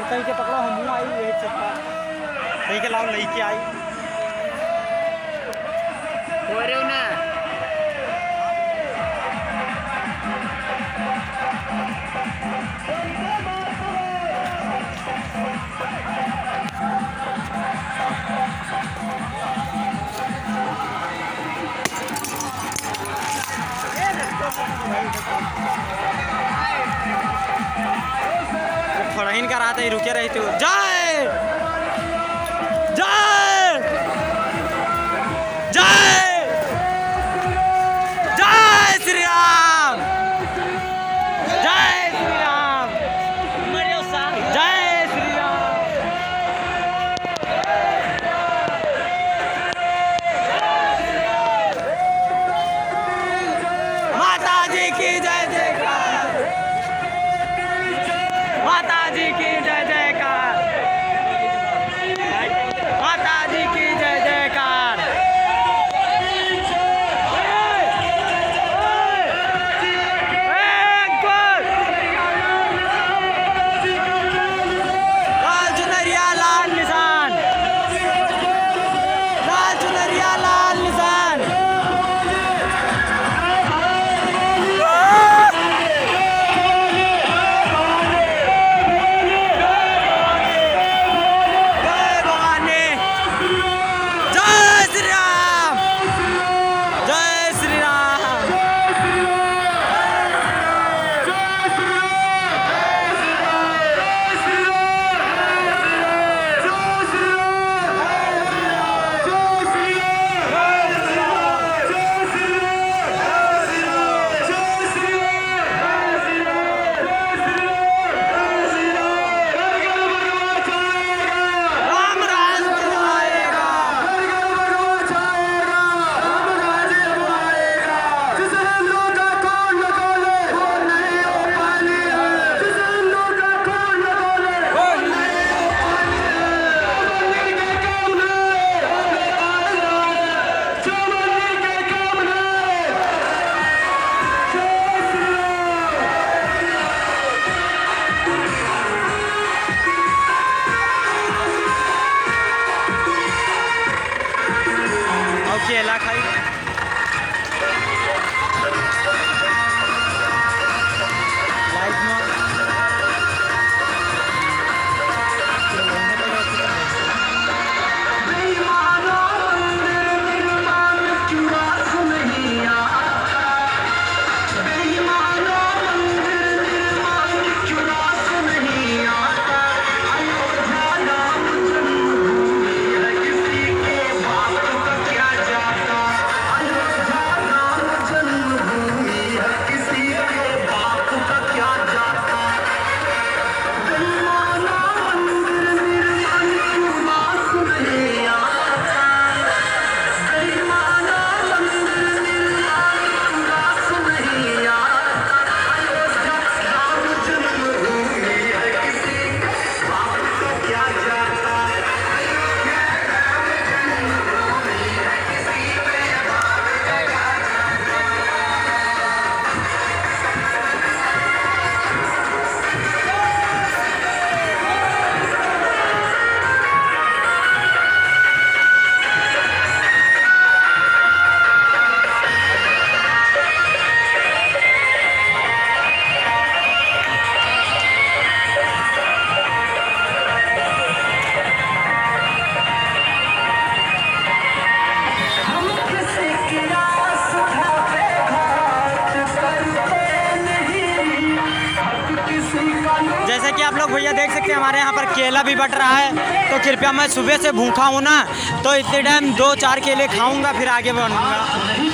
कहीं के पकड़ो हम आई एक चक्का कहीं के लाओ लेके आई हो रहे हो ना थोड़ा ही कर आते ही रुके रही थी जय जय जय जय श्री राम जय श्री राम जय श्री राम माता जी की जय जयकार माता जी की जय जयकार माता जी की जय जयकार लाल चुनरिया लाल निशान लाल चुनरिया लाल निशान केला खाई जैसे कि आप लोग भैया देख सकते हैं हमारे यहाँ पर केला भी बट रहा है। तो कृपया मैं सुबह से भूखा हूँ ना, तो इतने टाइम 2-4 केले खाऊंगा फिर आगे बढ़ूंगा।